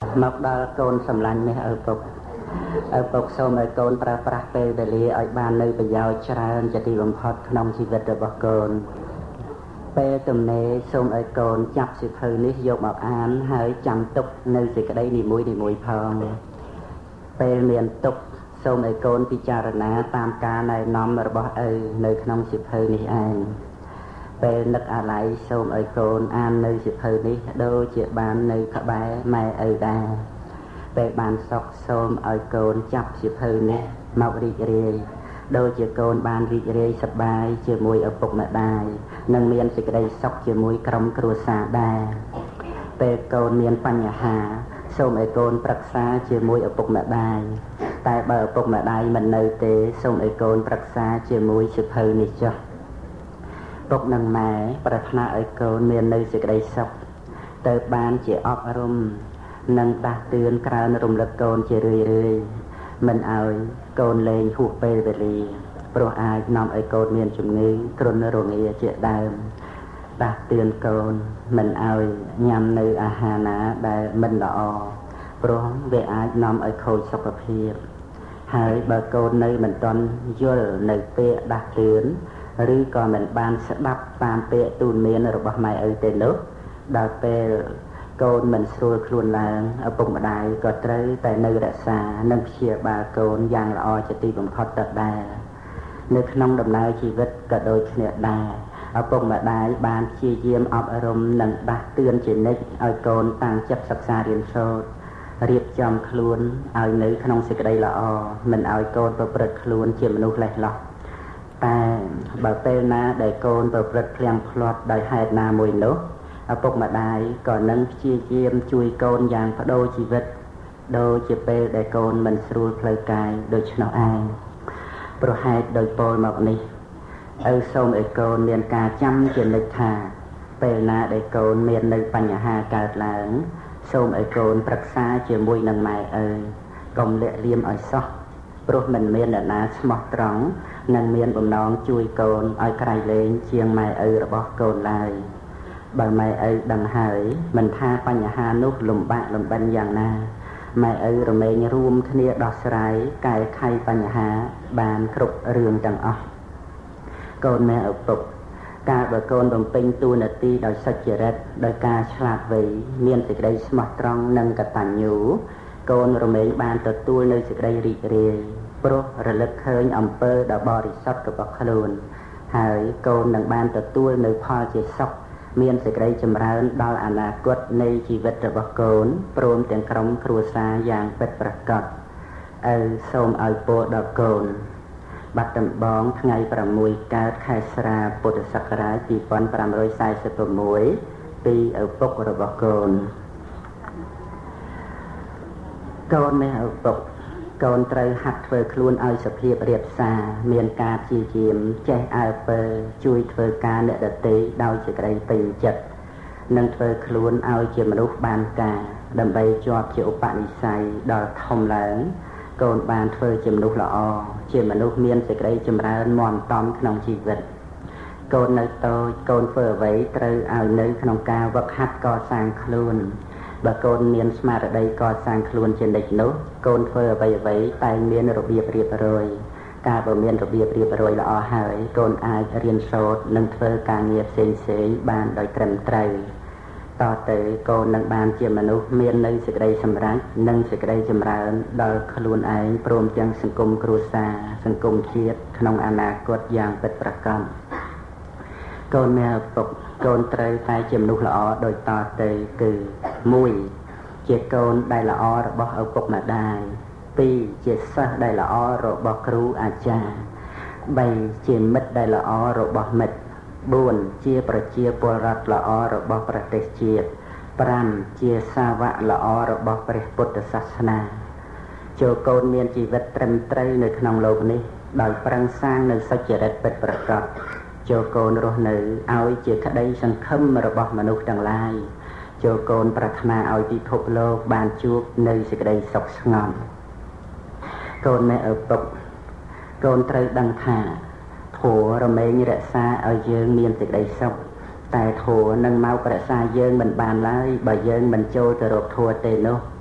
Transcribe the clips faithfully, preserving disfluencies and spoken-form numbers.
មកដល់កូនសម្លាញ់នេះឪពុកឪពុកសូមឲ្យកូនប្រើប្រាស់ពេលវេលាឲ្យបាននៅប្រយោជន៍ច្រើនជាទីបំផុតក្នុងជីវិតរបស់កូនពេលទំនេរសូមឲ្យកូនចាប់សៀវភៅនេះយកមកអានហើយចាំទុកនៅសេចក្តីនីមួយនីមួយផងពេលមានទុកសូមឲ្យកូនពិចារណាតាមការណែនាំរបស់ឪនៅក្នុងសៀវភៅនេះឯងពេលនឹកអាល័យសូមឲ្យកូនអាននៅសៀវភៅនេះដូចជាបាននៅក្បែរម៉ែឪដែរពេលបានសុខសូមឲ្យកូនចាប់សៀវភៅនេះមករីករាយដូចជាកូនបានរីករាយសប្បាយជាមួយឪពុកម្ដាយនិងមានសេចក្តីសុខជាមួយក្រុមគ្រួសារដែរពេលកូនមានបញ្ហាសូមឲ្យកូនប្រឹក្សាជាមួយឪពុកម្ដាយតែបើឪពុកម្ដាយមិននៅទេសូមឲ្យកូនប្រឹក្សាជាមួយសៀវភៅនេះចុះពុកនិងម៉ែប្រាថ្នាឲ្យកូនមាននៅសេចក្តីសុខទៅបានជាអប់រំនិងដាស់តឿនក្រើនរំលឹកកូនជារឿយរឿយមិនឲ្យកូនលែងហួសពេលវេលាព្រោះអាចនាំឲ្យកូនមានជំងឺគ្រុនរងាជាដើមដាស់តឿនកូនមិនឲ្យញ៉ាំនៅអាហារណាដែលមិនល្អព្រោះវាអាចនាំឲ្យខូចសុខភាពហើយបើកូននៅមិនទាន់យល់នៅពាក្យដាស់តឿនឬក៏មិនបានស្ដាប់តាមពាក្យទូន្មានរបស់ម៉ែឪទេនោះដល់ពេលកូនមិនស្រួលខ្លួនឡើងឪពុកម្ដាយក៏ត្រូវតែនៅរក្សានិងព្យាបាលកូនយ៉ាងល្អជាទីបំផុតទៅដែរនៅក្នុងដំណើរជីវិតក៏ដូចគ្នាដែរឪពុកម្ដាយបានព្យាយាមអប់រំនិងដាស់តឿនជានិច្ចឲ្យកូនតាំងចិត្តសិក្សារៀនសូត្ររៀបចំខ្លួនឲ្យនៅក្នុងសេចក្តីល្អមិនឲ្យកូនប្រព្រឹត្តខ្លួនជាមនុស្សលេះលោះតែបើពេលណាដែលកូនប្រព្រឹត្តភ្លាំងភ្លាត់ដោយហេតុណាមួយនោះឪពុកម្ដាយក៏នឹងព្យាយាមជួយកូនយ៉ាងបដូរជីវិតដូចជាពេលដែលកូនមិនស្រួលផ្លូវកាយដូច្នោះឯងប្រហែលដោយពោលមកនេះឪសូមឲ្យកូនមានការចាំជានិច្ចថាពេលណាដែលកូនមាននៅបញ្ហាកើតឡើងសូមឲ្យកូនប្រឹក្សាជាមួយនឹងម៉ែឪកុំលាក់លៀមឲ្យសោះព្រោះមិនមានអ្នកណាស្មោះត្រង់និងមានបំណងជួយកូនឲ្យក្រៃលែងជាងម៉ែឪរបស់កូនឡើយបើម៉ែឪដឹងហើយមិនថាបញ្ហានោះលំបាកលំបិនយ៉ាងណាម៉ែឪរមែងរួមគ្នាដោះស្រាយកែខៃបញ្ហាបានគ្រប់រឿងទាំងអស់កូនម៉ែឪពុកការបើកូនបំពេញតួនាទីដោយសុចរិតដោយការឆ្លាតវៃមានសេចក្តីស្មោះត្រង់និងកតញ្ញូកូនរមែងបានទទួលនៅសេចក្តីរីករាយព្រោះរលឹកឃើញអំពើដ៏បរិសុទ្ធរបស់ខ្លួនហើយកូននឹងបានទទួលនៅផលជាសុខមានសេចក្តីចម្រើនដល់អនាគតនៃជីវិតរបស់កូនព្រមទាំងក្រុមគ្រួសារយ៉ាងពិតប្រាកដឪសូមឲ្យពរដល់កូនបាត់ដំបងថ្ងៃប្រាំមួយកើតខែស្រាពុទ្ធសករាជពីរពាន់ប្រាំរយសែសិប៦ពីឪពុករបស់កូនកូននេះឪពុកកូនត្រូវហាត់ធ្វើខ្លួនឲ្យសភាពរៀបសារមានការព្យាយាមចេះអើពើជួយធ្វើការអ្នកដទៃដោយសេចក្តីពេញចិត្តនិងធ្វើខ្លួនឲ្យជាមនុស្សបានការដើម្បីជាប់ជាឧបនិស្ស័យដល់ធំឡើងកូនបានធ្វើជាមនុស្សល្អជាមនុស្សមានសេចក្តីចម្រើនមាំតំក្នុងជីវិតកូននៅតូចកូនធ្វើអ្វីត្រូវឲ្យនៅក្នុងការវឹកហាត់កសាងខ្លួនបើកូនមានស្មារតីកសាងខ្លួនជានិច្ចនោះកូនធ្វើអ្វីអ្វីតែមានរបៀបរៀបរយការបើមានរបៀបរៀបរយល្អហើយកូនអាចរៀនសូត្រនិងធ្វើការងារផ្សេងផ្សេងបានដោយត្រឹមត្រូវតទៅកូននឹងបានជាមនុស្សមាននៅសេចក្តីសម្រេចនិងសេចក្តីចម្រើនដល់ខ្លួនឯងព្រមទាំងសង្គមគ្រួសារសង្គមជាតិក្នុងអនាគតយ៉ាងពិតប្រាកដកូនមានឪពុកកូនត្រូវតែជាមនុស្សល្អដូចតទៅគឺមួយជាកូនដែលល្អរបស់ឪពុកម្ដាយពីរជាសិស្សដែលល្អរបស់គ្រូអាចារ្យបីជាមិត្តដែលល្អរបស់មិត្តបួនជាប្រជាពលរដ្ឋល្អរបស់ប្រទេសជាតិប្រាំជាសាវកល្អរបស់ព្រះពុទ្ធសាសនាចូលកូនមានជីវិតត្រឹមត្រូវនៅក្នុងលោកនេះដោយប្រឹងសាងនៅសុចរិតពិតប្រាកដចូលកូនរស់នៅឲ្យជាក្តីសង្ឃឹមរបស់មនុស្សទាំងឡាយចូលកូនប្រាថ្នាឲ្យពិភពលោកបានជួបនៅសេចក្តីសុខស្ងប់កូនម៉ែឪពុកកូនត្រូវដឹងថាធម៌រមែងរក្សាឲ្យយើងមានសេចក្តីសុខតែធម៌នឹងមករក្សាយើងមិនបានឡើយបើយើងមិនចូលទៅរកធម៌ទេនោះ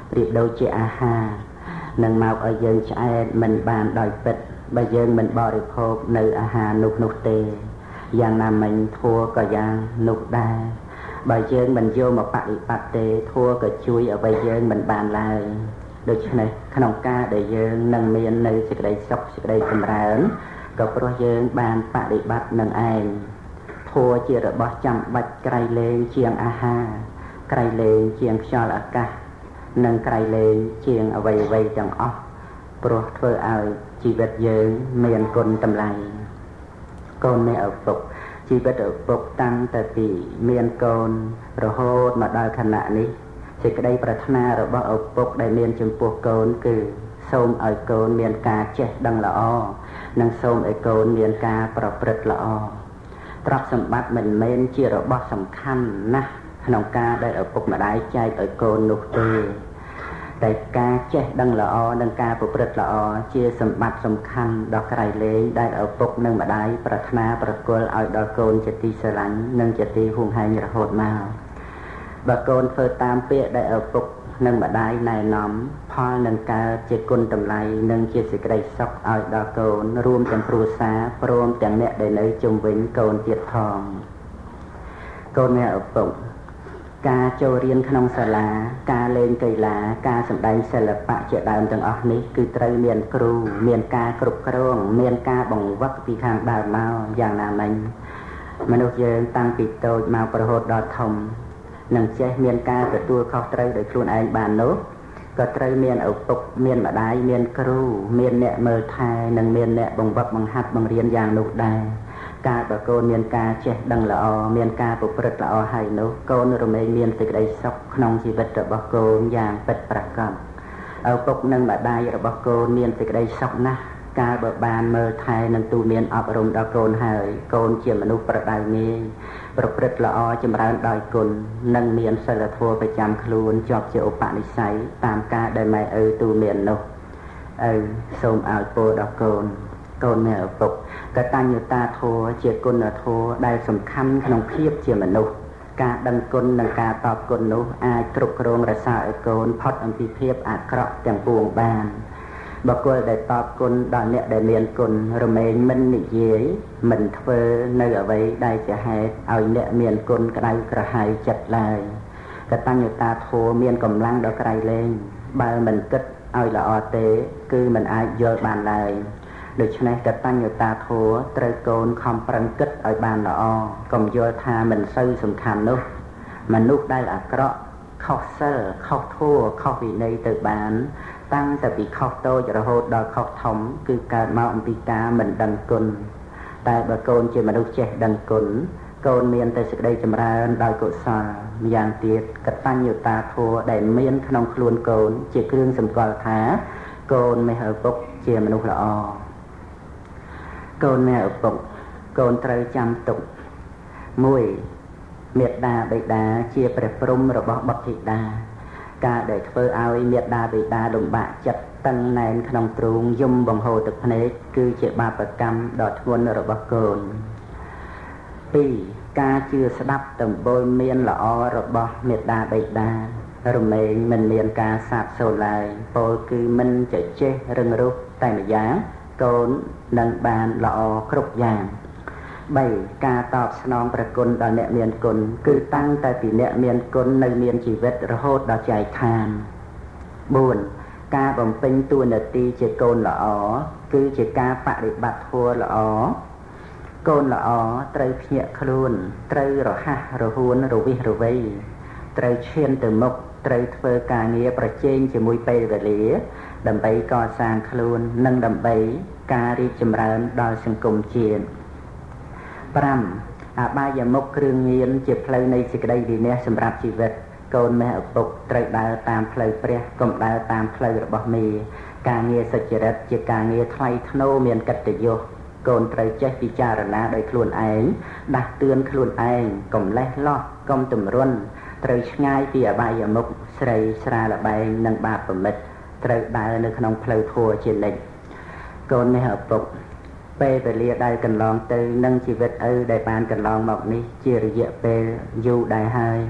ប្រៀបដូចជាអាហារនឹងមកឲ្យយើងឆ្អែតមិនបានដោយពិតបើយើងមិនបរិភោគនៅអាហារនោះនោះទេយ៉ាងណាមិញធัวក៏យ៉ាងនោះដែរបើយើងមិនយកមកបប្រតិបត្តិទេធัวក៏ជួយអ្វីយើងមិនបានឡើយដូច្នេះក្នុងការដែលយើងនឹងមាននៅសេចក្តីសុខសេចក្តីចម្រើនក៏ព្រោះយើងបានបប្រតិបត្តិនឹងឯងធัวជារបស់ចាំបាច់ក្រៃលែងជាងអាហារក្រៃលែងជាងខ្យល់អាកាសនិងក្រៃលែងជាងអ្វីអ្វីទាំងអស់ព្រោះធ្វើឲ្យជីវិតយើងមានគុណតម្លៃកូនអ្នកឪពុកជីវិតឪពុកតាំងតែពីមានកូនរហូតមកដល់ខណៈនេះសេចក្តីប្រាថ្នារបស់ឪពុកដែលមានចំពោះកូនគឺសូមឲ្យកូនមានការចេះដឹងល្អនិងសូមឲ្យកូនមានការប្រព្រឹត្តល្អទ្រព្យសម្បត្តិមិនមែនជារបស់សំខាន់ណាស់ក្នុងការដែលឪពុកម្ដាយចែកឲ្យកូននោះទេតែការចេះដឹងល្អនិងការប្រព្រឹត្តល្អជាសម្បត្តិសំខាន់ដ៏ក្រៃលែងដែលឪពុកនិងម្ដាយប្រាថ្នាប្រគល់ឲ្យដល់កូនជាទីស្រឡាញ់និងជាទីហួងហែងរហូតមកបើកូនធ្វើតាមពាក្យដែលឪពុកនិងម្ដាយណែនាំផលនឹងកើតជាគុណតម្លៃនិងជាសេចក្តីសុខឲ្យដល់កូនរួមទាំងគ្រួសារព្រមទាំងអ្នកដែលនៅជុំវិញកូនទៀតផងកូនអ្នកឪពុកការចូលរៀនក្នុងសាលាការលេងកីឡាការសម្ដែងសិល្បៈជាដើមទាំងអស់នេះគឺត្រូវមានគ្រូមានការគ្រប់គ្រងមានការបង្វឹកពីខាងដើមមកយ៉ាងណាមិញមនុស្សយើងតាំងពីតូចមករហូតដល់ធំនឹងចេះមានការទទួលខុសត្រូវដោយខ្លួនឯងបាននោះក៏ត្រូវមានឪពុកមានម្ដាយមានគ្រូមានអ្នកមើលថែនិងមានអ្នកបង្វឹកបង្ហាត់បង្រៀនយ៉ាងនោះដែរការបើកូនមានការចេះដឹងល្អមានការប្រព្រឹត្តល្អហើយនោះកូនរមែងមានសេចក្តីសុខក្នុងជីវិតរបស់កូនយ៉ាងពិតប្រាកដឪពុកនិងម្ដាយរបស់កូនមានសេចក្តីសុខណាស់កាលបើបានមើលថែនិងទូមានអប់រំដល់កូនហើយកូនជាមនុស្សប្រដៅងាយប្រព្រឹត្តល្អចម្រើនដោយគុណនិងមានសិលធម៌ប្រចាំខ្លួនជាប់ជាឧបនិស្ស័យតាមការដែលម៉ែឪទូមាននោះឪសូមឲ្យពរដល់កូនកូនអ្នកឪពុកកតញ្ញូតាធម៌ជាគុណធម៌ដែលសំខាន់ក្នុងភាពជាមនុស្សការដឹងគុណនិងការតបគុណនោះអាចគ្រប់គ្រងរក្សាឲ្យកូនផុតអំពីភាពអាក្រក់ទាំងពួងបានបុគ្គលដែលតបគុណដល់អ្នកដែលមានគុណរមែងមិននិយាយមិនធ្វើនៅអ្វីដែលជាហេតុឲ្យអ្នកមានគុណក្តៅក្រហាយចិត្តឡើយកតញ្ញូតាធម៌មានកម្លាំងដ៏ក្រៃលែងបើមិនគិតឲ្យល្អទេគឺមិនអាចយល់បានឡើយដូច្នេះកតញ្ញូតាធម៌ត្រូវកូនខំប្រឹងគិតឲ្យបានល្អកុំយល់ថាមិនសូវសំខាន់នោះមនុស្សដែលអាក្រក់ខុសសិលខុសធម៌ខុសវិន័យទៅបានតាំងតែពីខុសតូចរហូតដល់ខុសធំគឺកើតមកអំពីការមិនដឹងគុណតែបើកូនជាមនុស្សចេះដឹងគុណកូនមានតែសេចក្តីចម្រើនដោយកុសលម្យ៉ាងទៀតកតញ្ញូតាធម៌ដែលមានក្នុងខ្លួនកូនជាគ្រឿងសម្គាល់ថាកូនមេឪពុកជាមនុស្សល្អកូនមេឪពុកកូនត្រូវចាំទុកមួយមេត្តាបិតាជាព្រះព្រំរបស់បុត្រធីតាការដែលធ្វើឲ្យមេត្តាបិតាលំបាកចិត្តតឹងណែនក្នុងទ្រូងយំបង្ហូរទឹកភ្នែកគឺជាបាបកម្មដ៏ធ្ងន់របស់កូនពីរការជឿស្ដាប់ដំបូលមានល្អរបស់មេត្តាបិតារមែងមិនមានការសាបសូន្យឡើយពោលគឺមិនចេះចេះរឹងរូសតែម្យ៉ាងកូននឹងបានល្អគ្រប់យ៉ាងបីការតបស្នងព្រះគុណដល់អ្នកមានគុណគឺតាំងតែពីអ្នកមានគុណនៅមានជីវិតរហូតដល់ចែកឋានបួនការបំពេញតួនាទីជាកូនល្អគឺជាការបដិបត្តិធម៌ល្អកូនល្អត្រូវភ្ញាក់ខ្លួនត្រូវរហ័សរហួនរវិះរវៃត្រូវឈានទៅមុខត្រូវធ្វើការងារប្រជែងជាមួយពេលវេលាដើម្បីកសាងខ្លួននិងដើម្បីការរីកចម្រើនដល់សង្គមជាតិប្រាំអបាយមុខគ្រឿងញៀនជាផ្លូវនៃសេចក្តីវិន័យសម្រាប់ជីវិតកូនមេឪពុកត្រូវដើរតាមផ្លូវព្រះកុំដើរតាមផ្លូវរបស់មេការងារសុចរិតជាការងារថ្លៃថ្នូរមានកិត្តិយសកូនត្រូវចេះពិចារណាដោយខ្លួនឯងដាស់តឿនខ្លួនឯងកុំលេះលោះកុំទម្រុនត្រូវឆ្ងាយពីអបាយមុខស្រីស្រាលបែងនិងបាបប្រមិតត្រូវដើរនៅក្នុងផ្លូវធម៌ជានិច្ចកូនមេឪពុកពេលវេលាដែលកន្លងទៅនឹងជីវិតឪដែលបានកន្លងមកនេះជារយៈពេលយូរដែរហើយ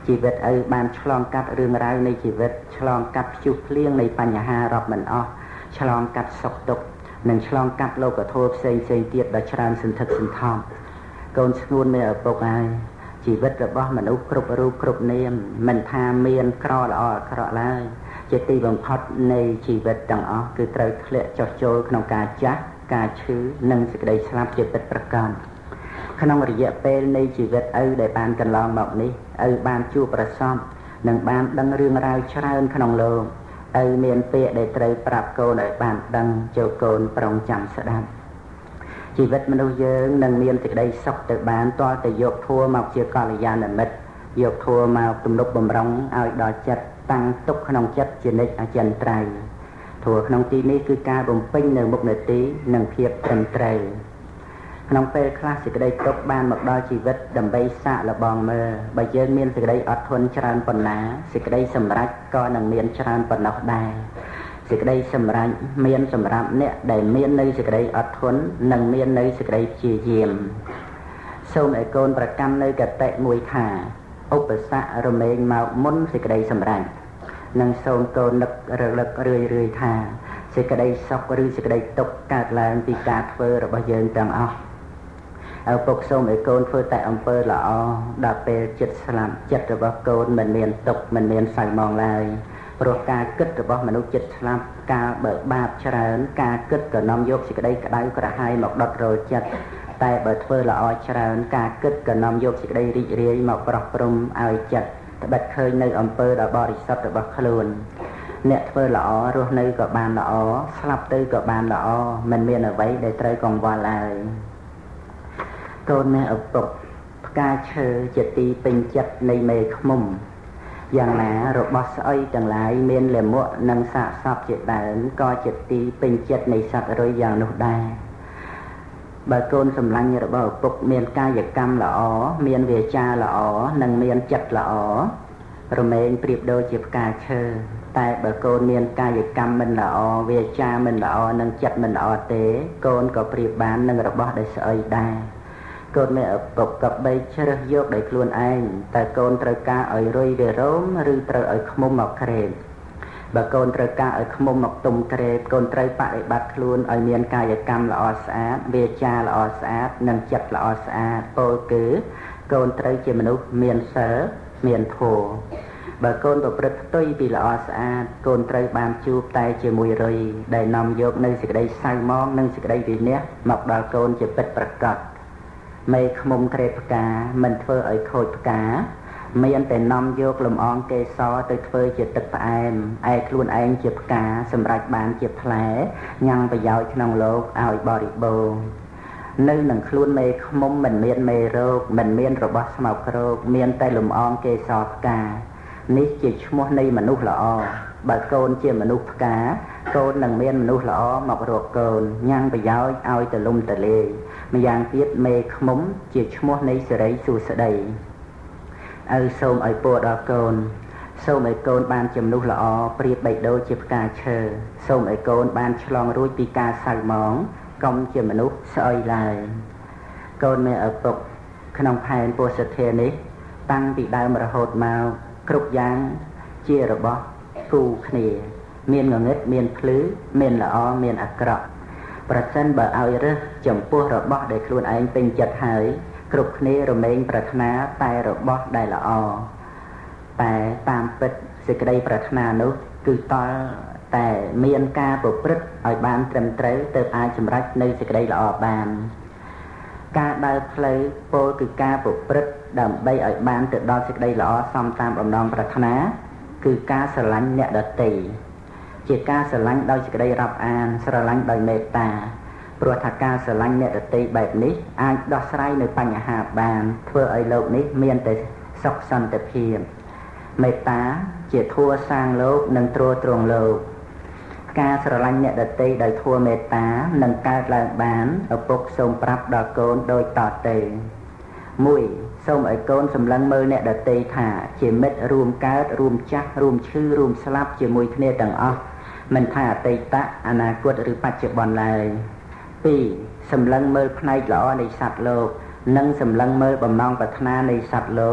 ជីវិតឪបានឆ្លងកាត់រឿងរ៉ាវនៃជីវិតឆ្លងកាត់ព្យុះភ្លៀងនៃបញ្ហារាប់មិនអស់ឆ្លងកាត់សុខទុក្ខនិងឆ្លងកាត់លោកធម៌ផ្សេងផ្សេងទៀតដ៏ច្រើនសន្ធឹកសន្ធាប់កូនស្ងួនមេឪពុកហើយជីវិតរបស់មនុស្សគ្រប់រូបគ្រប់នាមមិនថាមានក្រល្អអាក្រក់ឡើយជាទីបំផុតនៃជីវិតទាំងអស់គឺត្រូវធ្លាក់ចុះចូលក្នុងការចាស់ការឈឺនិងសេចក្តីស្លាប់ជាពិតប្រាកដក្នុងរយៈពេលនៃជីវិតឪដែលបានកន្លងមកនេះឪបានជួបប្រសពនិងបានដឹងរឿងរ៉ាវច្រើនក្នុងលោកឪមានពាក្យដែលត្រូវប្រាប់កូនឲ្យបានដឹងចូលកូនប្រុងចាំស្ដាប់ជីវិតមនុស្សយើងនឹងមានសេចក្តីសុខទៅបានទាល់តែយកធម៌មកជាកល្យាណមិត្តយកធម៌មកទំនុកបំរុងឲ្យដល់ចិត្តតាំងទុកក្នុងចិត្តជានិច្ចអចិន្ត្រៃយ៍ធម៌ក្នុងទីនេះគឺការបំពេញនៅមុខនេតិនិងភាពត្រឹមត្រូវក្នុងពេលខ្លះសេចក្តីទុកបានមកដល់ជីវិតដើម្បីសាកល្បងមើលបើយើងមានសេចក្តីអត់ធន់ច្រើនប៉ុណ្ណាសេចក្តីសម្រេចក៏នឹងមានច្រើនប៉ុណ្ណោះដែរសេចក្តីសម្រេចមានសម្រាប់អ្នកដែលមាននៅសេចក្តីអត់ធន់និងមាននៅសេចក្តីព្យាយាមសូមឲ្យកូនប្រកាន់នៅកតិមួយថាឧបសគ្គរមែងមកមុនសេចក្តីសម្រេចនិងសូមកូននឹករលឹករឿយរឿយថាសេចក្តីសុខឬសេចក្តីទុក្ខកើតឡើងពីការធ្វើរបស់យើងទាំងអស់ឪពុកសូមឲ្យកូនធ្វើតែអំពើល្អដល់ពេលចិត្តស្លាប់ចិត្តរបស់កូនមិនមានទុក្ខមិនមានសៅហ្មងឡើយព្រោះការគិតរបស់មនុស្សចិត្តស្លាប់ការបើបាបច្រើនការគិតក៏នាំយកសេចក្តីក្តៅក្រហាយមកដុតរលចិត្តតែបើធ្វើល្អច្រើនការគិតក៏នាំយកសេចក្តីរីករាយមកប្រោះព្រំឲ្យចិត្តត្បិតឃើញនៅអំពើដ៏បរិសុទ្ធរបស់ខ្លួនអ្នកធ្វើល្អរស់នៅក៏បានល្អស្លាប់ទៅក៏បានល្អមិនមានអ្វីដែលត្រូវកង្វល់ឡើយកូនអ្នកឪពុកផ្កាឈើជាទីពេញចិត្តនៃមេឃ្មុំយ៉ាងណារបស់ស្អុយទាំងឡាយមានលមុខនិងសាកសពជាដើមក៏ជាទីពេញចិត្តនៃសត្វរុយយ៉ាងនោះដែរបើកូនសម្លាញ់របស់ឪពុកមានកាយកម្មល្អមានវាចាល្អនិងមានចិត្តល្អរមែងប្រៀបដូចជាផ្កាឈើតែបើកូនមានកាយកម្មមិនល្អវាចាមិនល្អនិងចិត្តមិនល្អទេកូនក៏ប្រៀបបាននឹងរបស់ដែលស្អុយដែរកូនមេឪពុកក៏បីជ្រើសយកដោយខ្លួនឯងតែកូនត្រូវការឲ្យរុយវារោមឬត្រូវឲ្យឃ្មុំមកក្រេបបើកូនត្រូវការឲ្យឃ្មុំមកទុំក្រេបកូនត្រូវបដិបត្តិខ្លួនឲ្យមានកាយកម្មល្អស្អាតវាចាល្អស្អាតនិងចិត្តល្អស្អាតពោលគឺកូនត្រូវជាមនុស្សមានសិលមានធម៌បើកូនប្រព្រឹត្តផ្ទុយពីល្អស្អាតកូនត្រូវបានជួបតែជាមួយរុយដែលនាំយកនៅសេចក្តីសៅហ្មងនិងសេចក្តីវិន័យមកដល់កូនជាពិតប្រាកដមេឃ្មុំក្រេបផ្កាមិនធ្វើឲ្យខូចផ្កាមានតែនាំយកលំអងកេសរទៅធ្វើជាទឹកផ្អែមឯខ្លួនឯងជាផ្កាសម្រាប់បានជាផ្លែញ៉ាំងប្រយោជន៍ក្នុងលោកឲ្យបរិបូរណ៍នៅនឹងខ្លួនមេឃ្មុំមិនមានមេរោគមិនមានរបស់ស្មោកគ្រោកមានតែលំអងកេសរផ្កានេះជាឈ្មោះនៃមនុស្សល្អបើកូនជាមនុស្សផ្កាកូននឹងមានមនុស្សល្អមករកកូនញ៉ាំងប្រយោជន៍ឲ្យទលំទលាយម្យ៉ាងទៀតមេឃ្មុំជាឈ្មោះនៃសិរីសួស្តីឪសូមឲ្យពរដល់កូនសូមឲ្យកូនបានជាមនុស្សល្អប្រៀបបីដូចជាផ្កាឈើសូមឲ្យកូនបានឆ្លងរួចពីការសៅហ្មងកុំជាមនុស្សស្អុយឡើយកូនមេឪពុកក្នុងផែនពោធិធានេះតាំងពីដើមរហូតមកគ្រប់យ៉ាងជារបស់គូគ្នាមានងងឹតមានភ្លឺមានល្អមានអាក្រក់ប្រសិនបើឲ្យរើសចំពោះរបស់ដែលខ្លួនឯងពេញចិត្តហើយគ្រប់គ្នារមែងប្រាថ្នាតែរបស់ដែលល្អតែតាមពិតសេចក្តីប្រាថ្នានោះគឺតល់តែមានការប្រព្រឹត្តឲ្យបានត្រឹមត្រូវទើបអាចសម្រេចនៅសេចក្តីល្អបានការដើរផ្លូវពោលគឺការប្រព្រឹត្តដើម្បីឲ្យបានទៅដល់សេចក្តីល្អសមតាមបំណងប្រាថ្នាគឺការស្រឡាញ់អ្នកដទៃជាការស្រឡាញ់ដោយសេចក្តីរាប់អានស្រឡាញ់ដោយមេត្តាព្រោះថាការស្រឡាញ់អ្នកដទៃបែបនេះអាចដោះស្រាយនៅបញ្ហាបានធ្វើឲ្យលោកនេះមានតែសុខសន្តិភាពមេត្តាជាធម៌សាងលោកនិងទ្រទ្រង់លោកការស្រឡាញ់អ្នកដទៃដោយធម៌មេត្តានឹងកើតឡើងបានឪពុកសូមប្រាប់ដល់កូនដូចតទៅមួយសូមឲ្យកូនសម្លឹងមើលអ្នកដទៃថាជាមិត្តរួមកើតរួមចាស់រួមឈឺរួមស្លាប់ជាមួយគ្នាទាំងអស់មិនថាអតីតអនាគតឬបច្ចុប្បន្នឡើយពីរសម្លឹងមើលផ្នែកល្អនៃសត្វលោកនិងសម្លឹងមើលបំណងប្រាថ្នានៃសត្វលោក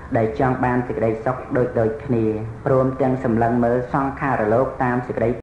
ដែលចង់បានសេចក្តីសុខដូចដូចគ្នាព្រមទាំងសម្លឹងមើលសង្ខារលោកតាមសេចក្តី